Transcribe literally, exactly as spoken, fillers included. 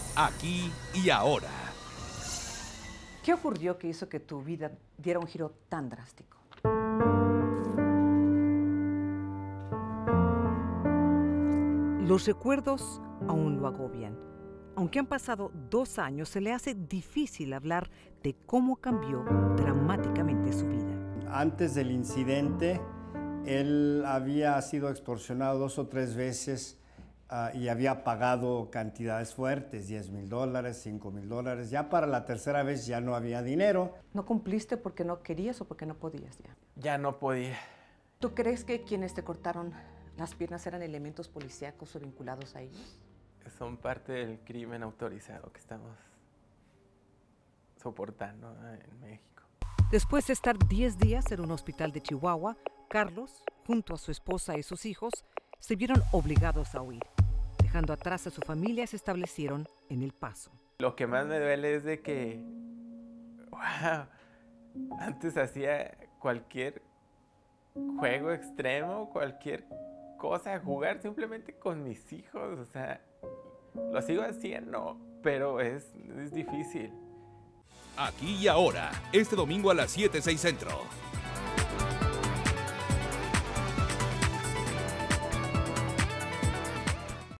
Aquí y ahora. ¿Qué ocurrió que hizo que tu vida diera un giro tan drástico? Los recuerdos aún lo agobian. Aunque han pasado dos años, se le hace difícil hablar de cómo cambió dramáticamente su vida. Antes del incidente, él había sido extorsionado dos o tres veces uh, y había pagado cantidades fuertes, diez mil dólares, cinco mil dólares. Ya para la tercera vez ya no había dinero. ¿No cumpliste porque no querías o porque no podías ya? Ya no podía. ¿Tú crees que quienes te cortaron las piernas eran elementos policíacos o vinculados a ellos? Son parte del crimen autorizado que estamos soportando en México. Después de estar diez días en un hospital de Chihuahua, Carlos, junto a su esposa y sus hijos, se vieron obligados a huir. Dejando atrás a su familia, se establecieron en El Paso. Lo que más me duele es de que, wow, antes hacía cualquier juego extremo, cualquier cosa, jugar simplemente con mis hijos, o sea, lo sigo haciendo, pero es, es difícil. Aquí y ahora, este domingo a las siete, seis Centro.